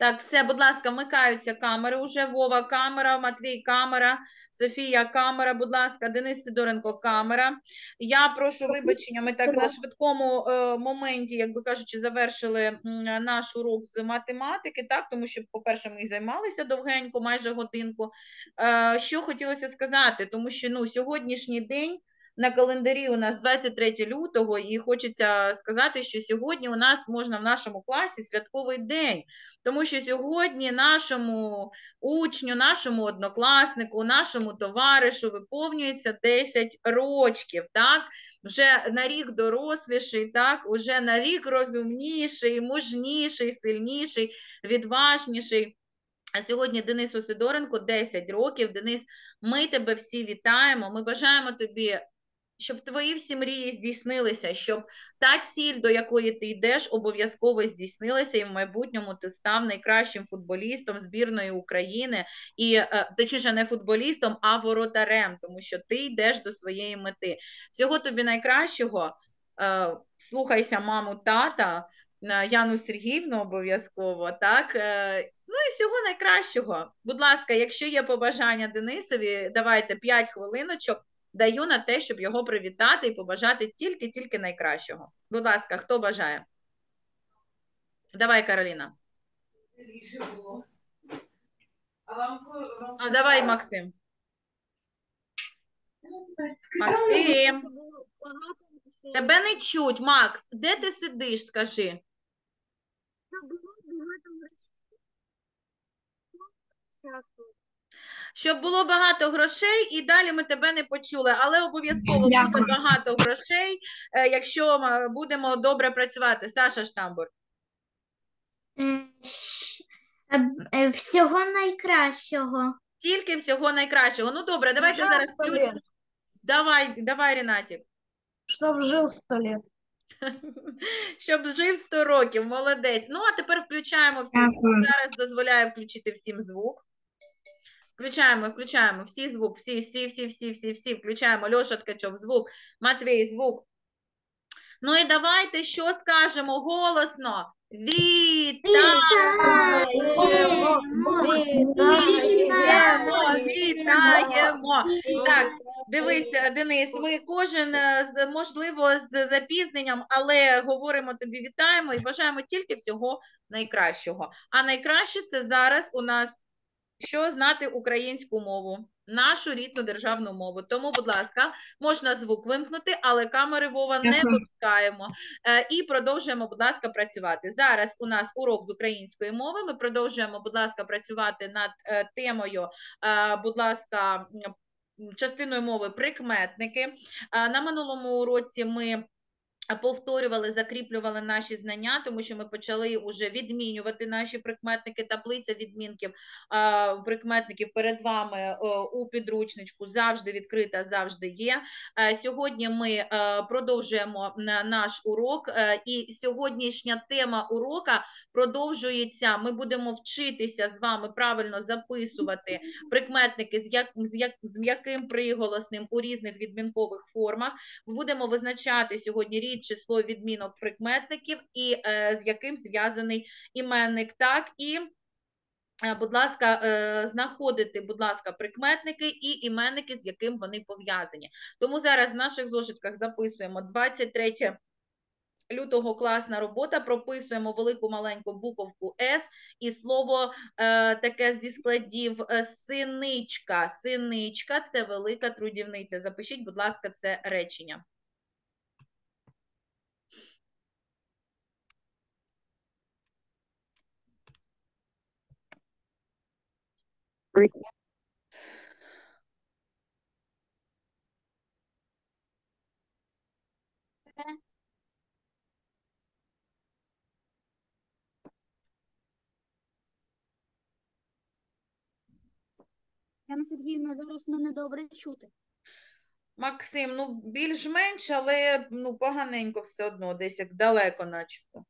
Так, все, будь ласка, вмикаються камери уже. Вова камера, Матвій камера, Софія камера, будь ласка, Денис Сидоренко камера. Я прошу вибачення, ми так на швидкому моменті, як би кажучи, завершили наш урок з математики, так, тому що, по-перше, ми займалися довгенько, майже годинку. Що хотілося сказати, тому що, ну, сьогоднішній день на календарі у нас 23 лютого, і хочеться сказати, що сьогодні у нас можна в нашому класі святковий день, тому що сьогодні нашому учню, нашому однокласнику, нашому товаришу виповнюється 10 рочків, так? Вже на рік доросліший, так? Уже на рік розумніший, мужніший, сильніший, відважніший. А сьогодні Денису Сидоренко 10 років. Денис, ми тебе всі вітаємо, ми бажаємо тобі, щоб твої всі мрії здійснилися, щоб та ціль, до якої ти йдеш, обов'язково здійснилася, і в майбутньому ти став найкращим футболістом збірної України, і, точніше, не футболістом, а воротарем, тому що ти йдеш до своєї мети. Всього тобі найкращого, слухайся маму, тата, Яну Сергіївну обов'язково, так? Ну і всього найкращого. Будь ласка, якщо є побажання Денисові, давайте 5 хвилиночок, даю на те, щоб його привітати і побажати тільки найкращого. Будь ласка, хто бажає? Давай, Кароліна. Давай, Максим. Максим. Тебе не чуть, Макс. Де ти сидиш, скажи? Щоб було багато грошей, і далі ми тебе не почули, але обов'язково буде багато грошей, якщо будемо добре працювати. Саша Штамбур. Всього найкращого. Тільки всього найкращого. Ну, добре, давайте зараз... Давай, Ренатик. Щоб жив 100 лет. Щоб жив 100 років, молодець. Ну, а тепер включаємо всі звук. Зараз дозволяю включити всім звук. Включаємо всі звук, всі, включаємо. Льоша Ткачов, звук, Матвій, звук. Ну і давайте, що скажемо голосно? Вітаємо! Так, дивися, Денис, ми кожен, можливо, з запізненням, але говоримо тобі вітаємо і бажаємо тільки всього найкращого. А найкраще це зараз у нас, що знати українську мову, нашу рідну державну мову. Тому, будь ласка, можна звук вимкнути, але камери, Вова, не вимикаємо. І продовжуємо, будь ласка, працювати. Зараз у нас урок з української мови. Ми продовжуємо, будь ласка, працювати над темою, будь ласка, частиною мови прикметники. На минулому уроці ми повторювали, закріплювали наші знання, тому що ми почали вже відмінювати наші прикметники, таблиця відмінків прикметників перед вами у підручничку завжди відкрита, завжди є. Сьогодні ми продовжуємо наш урок, і сьогоднішня тема урока продовжується. Ми будемо вчитися з вами правильно записувати прикметники з м'яким приголосним у різних відмінкових формах. Будемо визначати сьогодні рід, число, відмінок прикметників і з яким зв'язаний іменник. Так, і, будь ласка, знаходити, будь ласка, прикметники і іменники, з яким вони пов'язані. Тому зараз в наших зошитках записуємо 23 лютого класна робота, прописуємо велику маленьку буковку С і слово таке зі складів синичка. Синичка – це велика трудівниця. Запишіть, будь ласка, це речення. Яна Сергіївна, зараз мене добре чути. Максим, ну більш-менш, але ну поганенько все одно, десь як далеко начебто.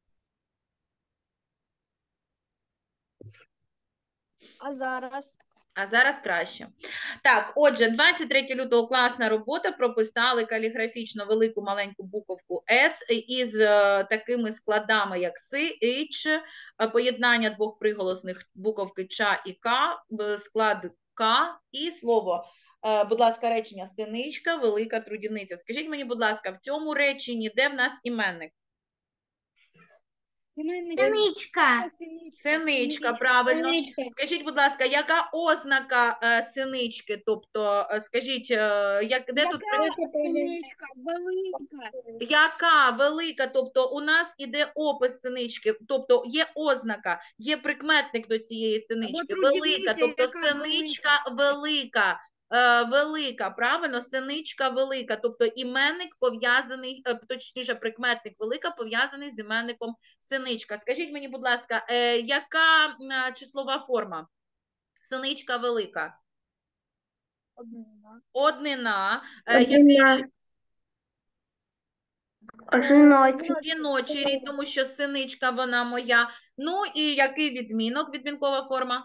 А зараз? А зараз краще. Так, отже, 23 лютого класна робота, прописали каліграфічно велику маленьку буковку «С» із такими складами, як «си», «ич», поєднання двох приголосних буковки «ча» і «ка», склад «к» і слово. Будь ласка, речення «синичка», «велика трудівниця». Скажіть мені, будь ласка, в цьому реченні де в нас іменник? Синичка. Синичка, правильно. Скажіть, будь ласка, яка ознака синички? Тобто, скажіть, де тут Синичка велика. яка велика? Тобто у нас іде опис синички, тобто є ознака, є прикметник до цієї синички. Велика, тобто синичка велика. Велика, правильно, синичка велика, тобто іменник пов'язаний, точніше, прикметник велика пов'язаний з іменником синичка. Скажіть мені, будь ласка, яка числова форма? Синичка велика. Однина. Жіночий рід, тому що синичка вона моя. Ну і який відмінок, відмінкова форма?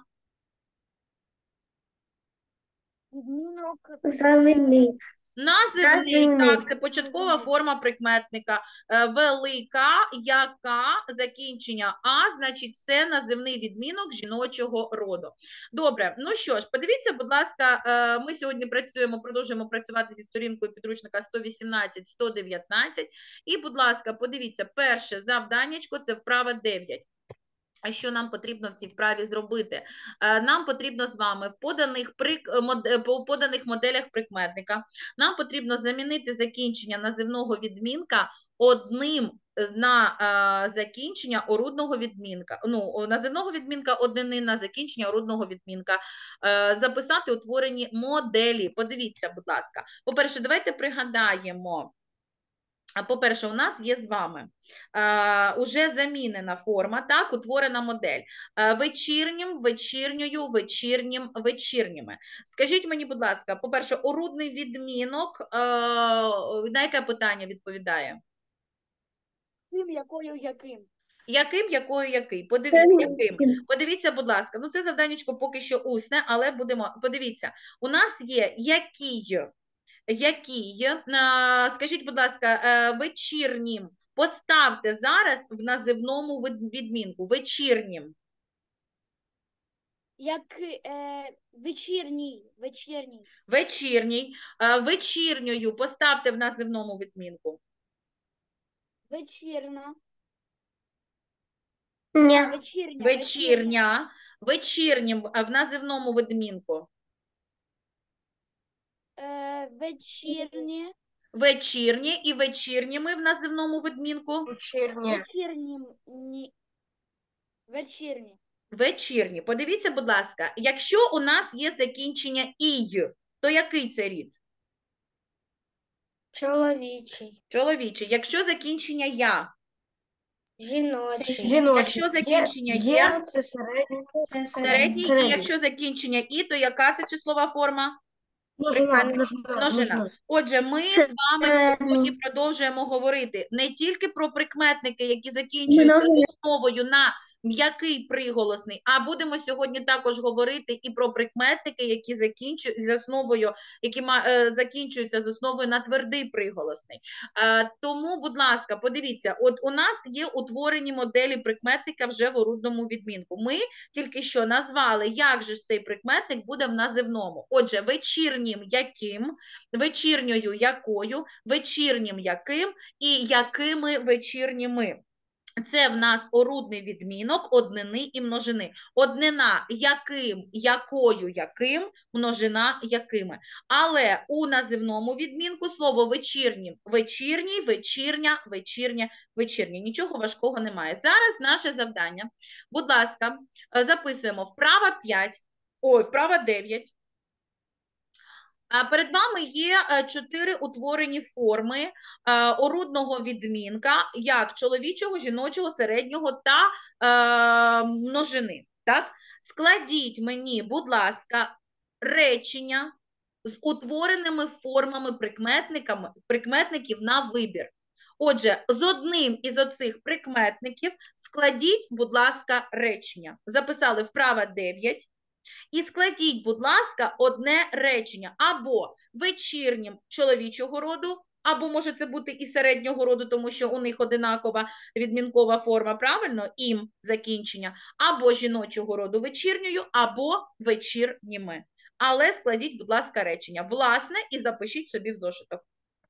Замінник. Називний, так, це початкова форма прикметника. Велика, яка, закінчення «а», значить, це називний відмінок жіночого роду. Добре, ну що ж, подивіться, будь ласка, ми сьогодні продовжуємо працювати зі сторінкою підручника 118-119. І, будь ласка, подивіться, перше завданнячко – це вправа 9. А що нам потрібно в цій вправі зробити? Нам потрібно з вами в поданих моделях прикметника, нам потрібно замінити закінчення називного відмінка одним на закінчення орудного відмінка. Ну, називного відмінка однини на закінчення орудного відмінка. Записати утворені моделі. Подивіться, будь ласка. По-перше, давайте пригадаємо. По-перше, у нас є з вами уже замінена форма, так, утворена модель. Вечірнім, вечірньою, вечірнім, вечірніми. Скажіть мені, будь ласка, по-перше, орудний відмінок, на яке питання відповідає? Яким, якою, яким? Яким, якою, який? Подивіться, яким. Подивіться, будь ласка. Ну, це завданнячко поки що усне, але будемо... Подивіться, у нас є який, скажіть, будь ласка, вечірнім. Поставте зараз в називному відмінку. Вечірнім. Як вечірній, вечірній. Вечірній. Вечірньою поставте в називному відмінку. Вечірна. Вечірня. Вечірня. Вечірнім в називному відмінку. Вечірнє. Вечірнє і вечірніми в називному відмінку. Вечірнім. Вечірнє. Вечірні. Подивіться, будь ласка, якщо у нас є закінчення «ій», то який це рід? Чоловічий. Чоловічий. Якщо закінчення «я», Жіночий. якщо закінчення «є», Це середній, і якщо закінчення «і», то яка це числова форма? Множина. Отже, ми з вами сьогодні продовжуємо говорити не тільки про прикметники, які закінчуються основою на м'який приголосний, а будемо сьогодні також говорити і про прикметники, які закінчуються з основою на твердий приголосний. Тому, будь ласка, подивіться, от у нас є утворені моделі прикметника вже в орудному відмінку. Ми тільки що назвали, як же ж цей прикметник буде в називному. Отже, вечірнім яким, вечірньою якою, вечірнім яким і якими вечірніми. Це в нас орудний відмінок однини і множини. Однина яким, якою, яким, множина якими. Але у називному відмінку слово вечірнім – вечірній, вечірня, вечірня, вечірня. Нічого важкого немає. Зараз наше завдання. Будь ласка, записуємо вправа 9. Перед вами є 4 утворені форми орудного відмінка, як чоловічого, жіночого, середнього та множини. Так? Складіть мені, будь ласка, речення з утвореними формами прикметників на вибір. Отже, з одним із оцих прикметників складіть, будь ласка, речення. Записали вправа 9. І складіть, будь ласка, одне речення. Або вечірнім чоловічого роду, або може це бути і середнього роду, тому що у них одинакова відмінкова форма, правильно? Ім закінчення. Або жіночого роду вечірньою, або вечірніми. Але складіть, будь ласка, речення. Власне, і запишіть собі в зошиток.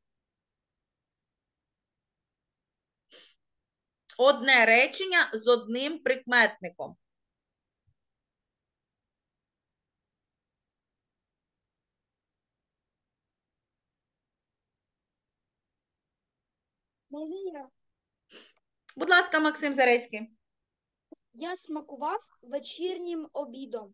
Одне речення з одним прикметником. Можна я? Будь ласка, Максим Зарецький. Я смакував вечірнім обідом.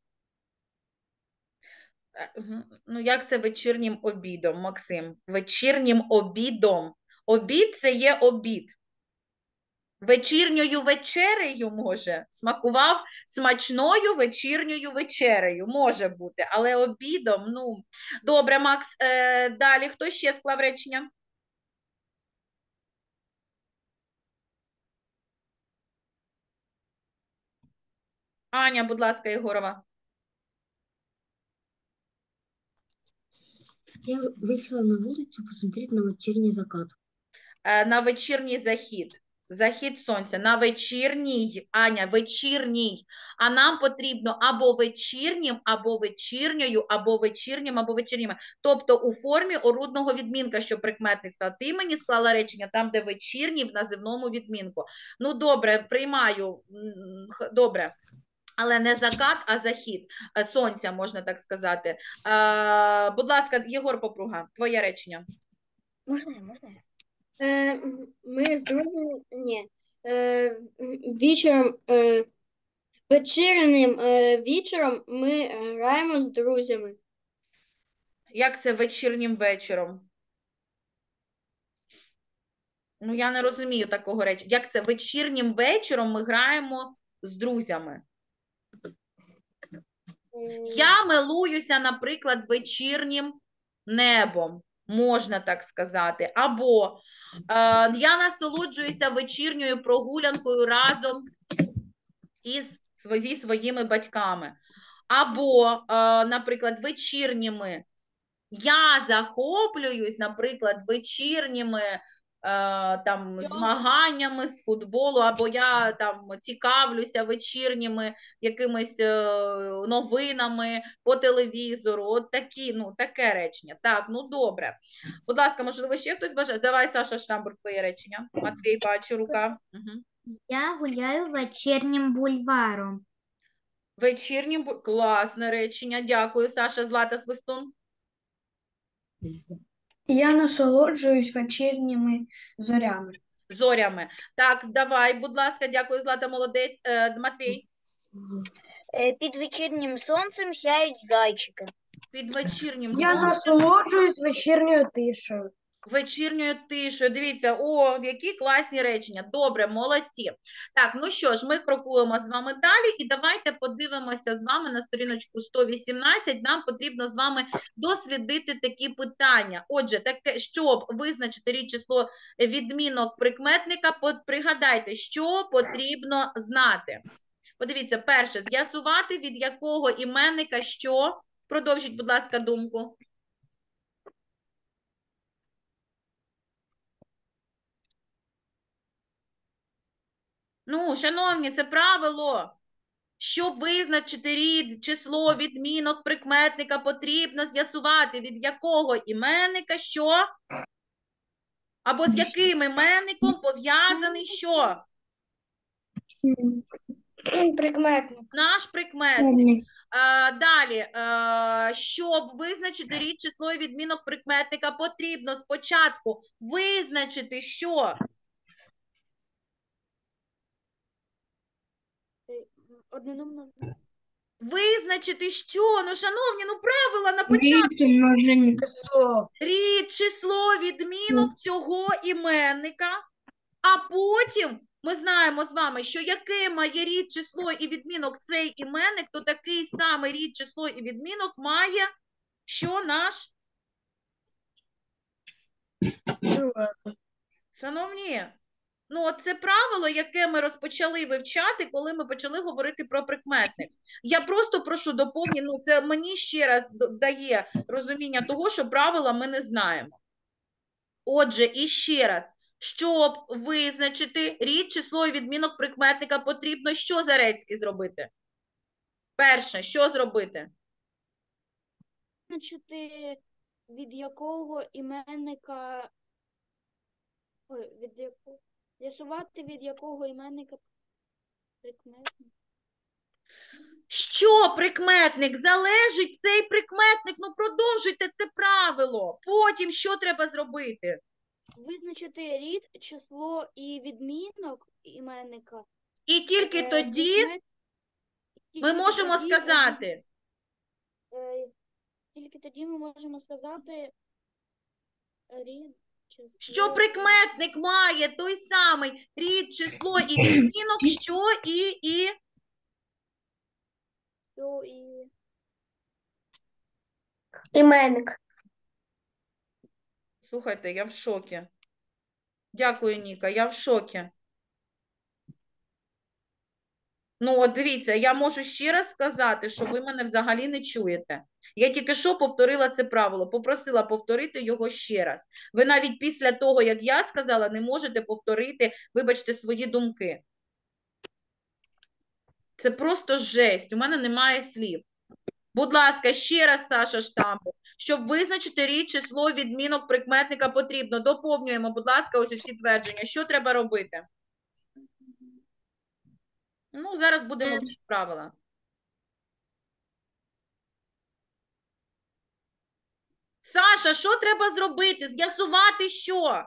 Ну, як це вечірнім обідом, Максим? Вечірнім обідом. Обід – це є обід. Вечірньою вечерею може. Смакував смачною вечірньою вечерею. Може бути, але обідом, ну. Добре, Макс, далі. Хто ще склав речення? Аня, будь ласка, Єгорова. Я вышла на улицу посмотреть на вечерний закат. На вечірній захід. Захід сонця. На вечірній, Аня, вечірній. А нам потрібно або вечірнім, або вечірньою, або вечірнім, або вечірніми. Тобто у формі орудного відмінка, що прикметник став. Ти мені склала речення там, де вечірній в називному відмінку. Ну, добре, приймаю. Добре. Але не закат, а захід сонця, можна так сказати. Будь ласка, Єгор Попруга, твоє речення. Можна? Ми з друзями, вечором, вечірнім вечором ми граємо з друзями. Як це вечірнім вечором? Ну, я не розумію такого речення. Як це вечірнім вечором ми граємо з друзями? Я милуюся, наприклад, вечірнім небом, можна так сказати. Або я насолоджуюся вечірньою прогулянкою разом зі своїми батьками. Або, наприклад, вечірніми. Я захоплююсь, наприклад, вечірніми там змаганнями з футболу, або я там цікавлюся вечірніми якимись новинами по телевізору. От такі, ну, таке речення. Так, ну добре. Будь ласка, можливо, ще хтось бажає? Давай, Саша Штамбур, твоє речення. Матвій, бачу, рука. Угу. Я гуляю вечірнім бульваром. Вечірнім, класне речення. Дякую, Саша. Злата Свистун. Я насолоджуюсь вечірніми зорями. Зорями. Так, давай, будь ласка, дякую, Злата, молодець. Матвій. Під вечірнім сонцем сяють зайчики. Під вечірнім Я сонцем, насолоджуюсь вечірньою тишею. вечірньою тишою. Дивіться, о, які класні речення. Добре, молодці. Так, ну що ж, ми крокуємо з вами далі і давайте подивимося з вами на сторіночку 118. Нам потрібно з вами дослідити такі питання. Отже, таке, щоб визначити рід, число, відмінок прикметника, пригадайте, що потрібно знати. Подивіться, перше, з'ясувати, від якого іменника що. Продовжіть, будь ласка, думку. Ну, шановні, це правило. Щоб визначити рід, число, відмінок, прикметника, потрібно з'ясувати, від якого іменника що, або з яким іменником пов'язаний що? Прикметник. Наш прикметник. Далі, щоб визначити рід, число і відмінок прикметника, потрібно спочатку визначити що? Одниномно. Визначити що? Ну, шановні, ну правила на початку. Множинне число. Рід, число, відмінок цього іменника, а потім ми знаємо з вами, що яке має рід, число і відмінок цей іменник, то такий самий рід, число і відмінок має що наш? Шановні, Ну, от це правило, яке ми розпочали вивчати, коли ми почали говорити про прикметник. Я просто прошу доповнити, ну, це мені ще раз дає розуміння того, що правила ми не знаємо. Отже, і ще раз, щоб визначити рід, число і відмінок прикметника, потрібно що, Зарецький, зробити? Перше, що зробити? Визначити, від якого іменника, з'ясувати, від якого іменника прикметник. Що прикметник? Залежить цей прикметник, ну продовжуйте це правило. Потім що треба зробити? Визначити рід, число і відмінок іменника. І тільки тоді ми Тільки можемо тоді, сказати, Тільки тоді ми можемо сказати рід, число. що прикметник має той самий рід, число і відмінок, що і... Що і... Іменник. Слухайте, я в шокі. Дякую, Ніка, я в шокі. Ну, от дивіться, я можу ще раз сказати, що ви мене взагалі не чуєте. Я тільки що повторила це правило, попросила повторити його ще раз. Ви навіть після того, як я сказала, не можете повторити, вибачте, свої думки. Це просто жесть, у мене немає слів. Будь ласка, ще раз, Саша Штампов. Щоб визначити рід, число, відмінок прикметника потрібно. Доповнюємо, будь ласка, ось ці твердження. Що треба робити? Ну, зараз будемо вчити правила. Саша, що треба зробити? З'ясувати що?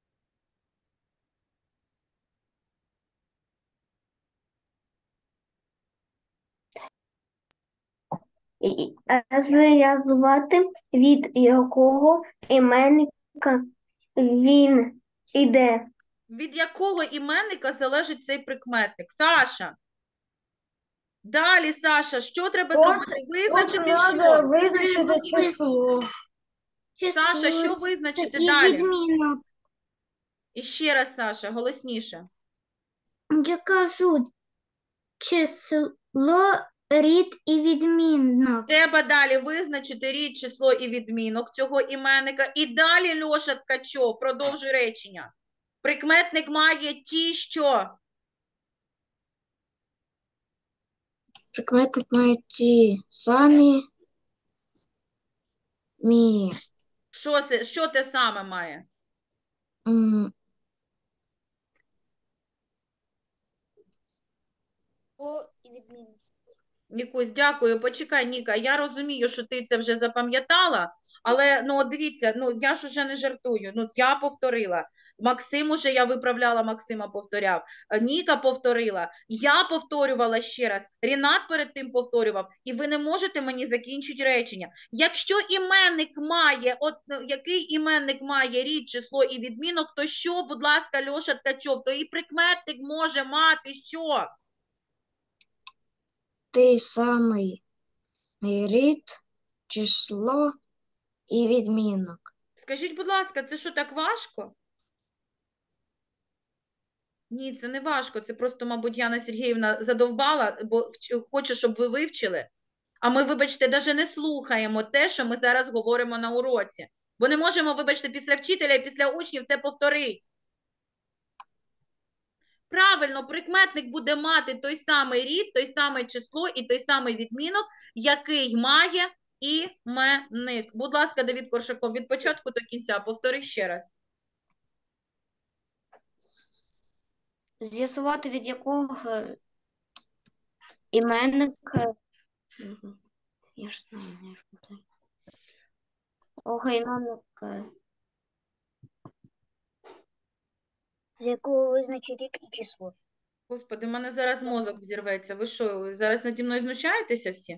Зв'язувати, від якого іменника він іде. Від якого іменника залежить цей прикметник? Саша. Далі, Саша, що треба зробити? Визначити Треба що? визначити число. Саша, що визначити І далі? відмінок. І ще раз, Саша, голосніше. Я кажу, число, рід і відмінок. Треба далі визначити рід, число і відмінок цього іменника. І далі, Льоша Ткачов, продовжуй речення. Прикметник має ті, що? Прикметник має ті самі Що те саме має? О, і відмінок. Нікусь, дякую. Почекай, Ніка, я розумію, що ти це вже запам'ятала, але, ну, дивіться, ну, я ж уже не жартую, ну, я повторила. Максим уже, я виправляла, Максима повторяв. Ніка повторила, я повторювала ще раз, Рінат перед тим повторював, і ви не можете мені закінчити речення. Якщо іменник має, от який іменник має рід, число і відмінок, то що, будь ласка, Льоша Ткачов, то і прикметник може мати що? той самий рід, число і відмінок. Скажіть, будь ласка, це що, так важко? Ні, це не важко. Це просто, мабуть, Яна Сергіївна задовбала, бо хоче, щоб ви вивчили. А ми, вибачте, навіть не слухаємо те, що ми зараз говоримо на уроці. Бо не можемо, вибачте, після вчителя і після учнів це повторити. Правильно, прикметник буде мати той самий рід, той самий число і той самий відмінок, який має іменник. Будь ласка, Давид Коршаков, від початку до кінця повтори ще раз. З'ясувати, від якого іменника, я ж знаю, я ж пам'ятаю. Іменника, З якого визначить рік і число. Господи, в мене зараз мозок взірветься. Ви що, зараз наді мною знущаєтеся всі?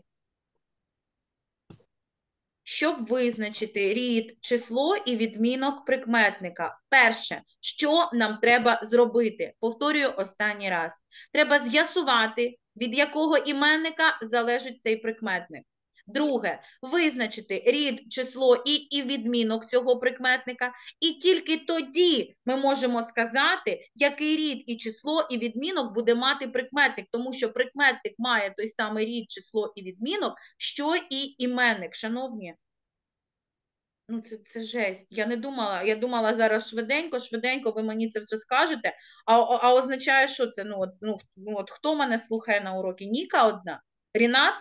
Щоб визначити рід, число і відмінок прикметника. Перше, що нам треба зробити? Повторюю останній раз. Треба з'ясувати, від якого іменника залежить цей прикметник. Друге, визначити рід, число і відмінок цього прикметника. І тільки тоді ми можемо сказати, який рід і число і відмінок буде мати прикметник, тому що прикметник має той самий рід, число і відмінок, що і іменник, шановні. Ну, це жесть. Я думала зараз швиденько ви мені це все скажете, а означає, що це? От хто мене слухає на уроки? Ніка одна? Рінат?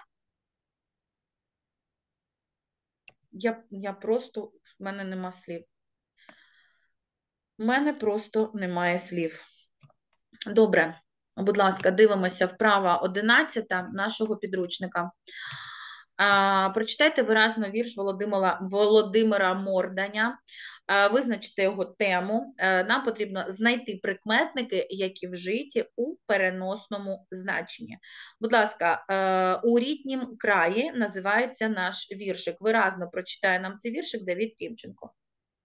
Я просто, в мене нема слів. В мене просто немає слів. Добре, будь ласка, дивимося вправа 11 нашого підручника. Прочитайте виразно вірш Володимира Морданя, визначте його тему. Нам потрібно знайти прикметники, які вжиті у переносному значенні. Будь ласка, у ріднім краї називається наш віршик. Виразно прочитає нам цей віршик Давид Тімченко.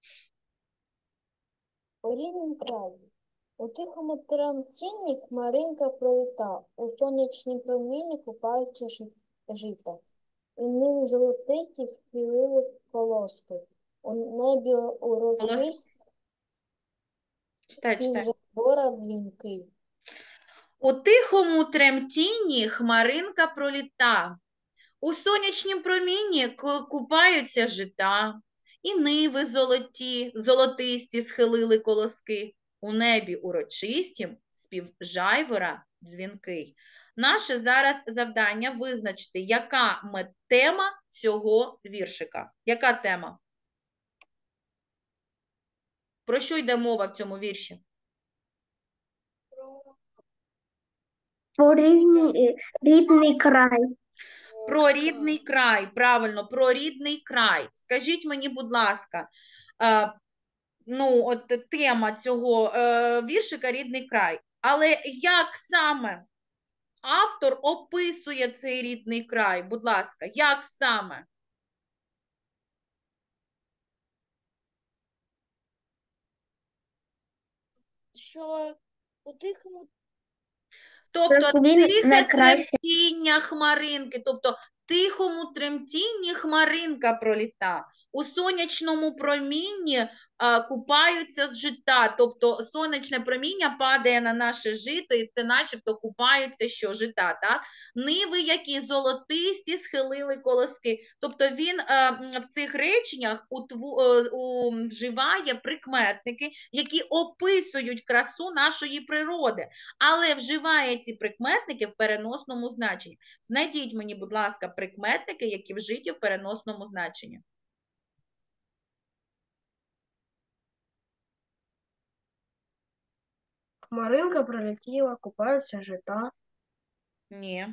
У ріднім краї. У тихому тремтінні хмаринка проліта, у сонячнім промінні купаються жита. І нині золотисті схилили колоски, у небі урочисті Читай. гора дзвінки. У тихому тремтінні хмаринка проліта, у сонячнім промінні купаються жита, і ниви золотисті схилили колоски, у небі урочистім спів жайвора дзвінкий. Наше зараз завдання визначити, яка тема цього віршика. Яка тема? Про що йде мова в цьому вірші? Про рідний край. Про рідний край, правильно, про рідний край. Скажіть мені, будь ласка, от тема цього віршика «Рідний край». Але як саме автор описує цей рідний край? Будь ласка, як саме? Що у тихому Тобто Він тихе найкраще. тремтіння хмаринки, тобто тихому тремтінні хмаринка проліта. У сонячному промінні купаються з жита, тобто сонячне проміння падає на наше жито, і це начебто купаються що жита, так? Ниви, які золотисті, схилили колоски. Тобто він в цих реченнях вживає прикметники, які описують красу нашої природи, але вживає ці прикметники в переносному значенні. Знайдіть мені, будь ласка, прикметники, які вжиті в переносному значенні. Хмаринка пролетіла, купаються жита. Ні.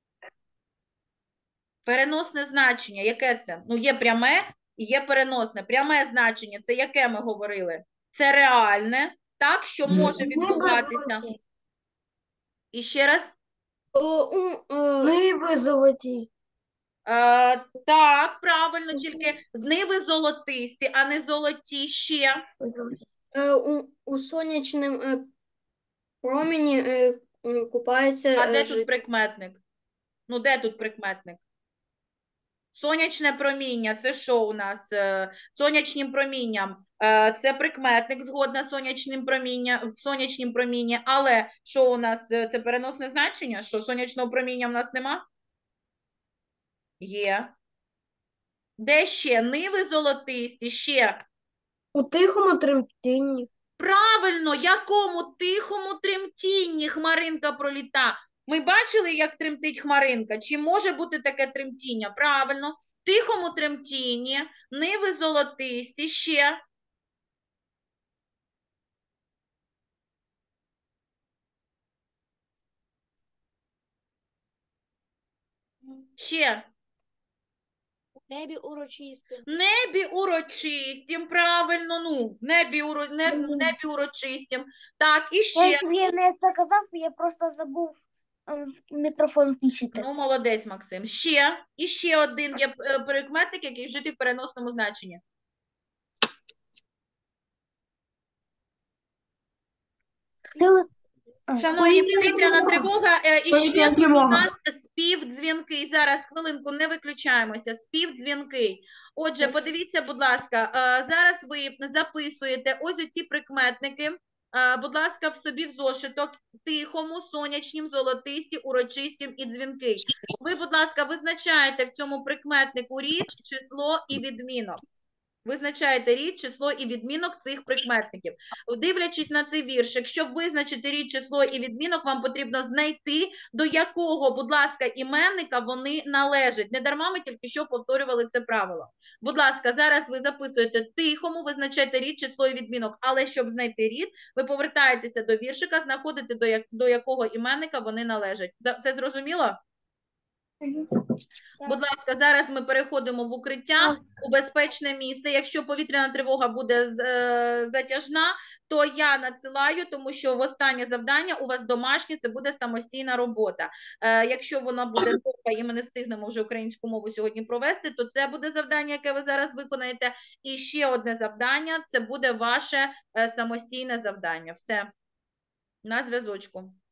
Переносне значення, яке це? Ну, є пряме і є переносне. Пряме значення, це яке ми говорили? Це реальне, так, що може відбуватися. І ще раз. Ниви золоті. Так, правильно, тільки ниви золотисті, а не золоті ще. У сонячному промені купаються А де тут прикметник? Ну, де тут прикметник? Сонячне проміння, це що у нас? Сонячним промінням. Це прикметник, згодна з сонячним промінням, але що у нас? Це переносне значення? Що сонячного проміння в нас нема? Є. Де ще? Ниви золотисті, ще. У тихому тремтінні. Правильно, якому тихому тремтінні хмаринка проліта. Ми бачили, як тремтить хмаринка? Чи може бути таке тремтіння? Правильно, в тихому тремтінні, ниви золотисті, ще. Ще. у небі урочисте. Небі урочистім, правильно, небі урочистім. Так, і ще. Я не це казав, я просто забув мікрофон включити. Ну, молодець, Максим. Ще. І ще один є прикметник, який вжитий в переносному значенні. Шановні, повітряна тривога. І ще у нас Співдзвінкий. Зараз, хвилинку, не виключаємося. Співдзвінкий. Отже, подивіться, будь ласка, зараз ви записуєте ось оці прикметники, будь ласка, в собі в зошиток: тихому, сонячнім, золотисті, урочистім і дзвінкий. Ви, будь ласка, визначаєте в цьому прикметнику рід, число і відмінок. Визначаєте рід, число і відмінок цих прикметників. Дивлячись на цей віршик, щоб визначити рід, число і відмінок, вам потрібно знайти, до якого, будь ласка, іменника вони належать. Не дарма ми тільки що повторювали це правило. Будь ласка, зараз ви записуєте тихому, визначаєте рід, число і відмінок. Але щоб знайти рід, ви повертаєтеся до віршика, знаходите, до якого іменника вони належать. Це зрозуміло? Будь ласка, зараз ми переходимо в укриття, у безпечне місце. Якщо повітряна тривога буде затяжна, то я надсилаю, тому що в останнє завдання у вас домашнє, це буде самостійна робота. Якщо вона буде довга і ми не встигнемо вже українську мову сьогодні провести, то це буде завдання, яке ви зараз виконаєте. І ще одне завдання, це буде ваше самостійне завдання. Все, на зв'язочку.